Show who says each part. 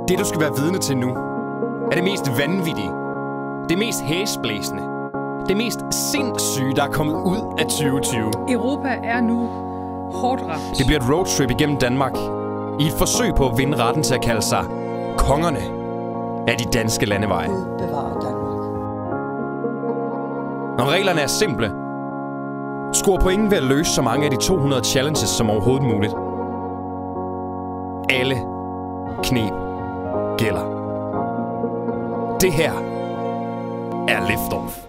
Speaker 1: Det, du skal være vidne til nu, er det mest vanvittige, det mest hæsblæsende, det mest sindssyge, der er kommet ud af 2020.
Speaker 2: Europa er nu hårdt ramt.
Speaker 1: Det bliver et roadtrip igennem Danmark, i et forsøg på at vinde retten til at kalde sig kongerne af de danske landeveje.
Speaker 3: Gud bevarer Danmark.
Speaker 1: Når reglerne er simple, score pointen ved at løse så mange af de 200 challenges som overhovedet muligt. Alle knep gælder. Det her er Liftoff.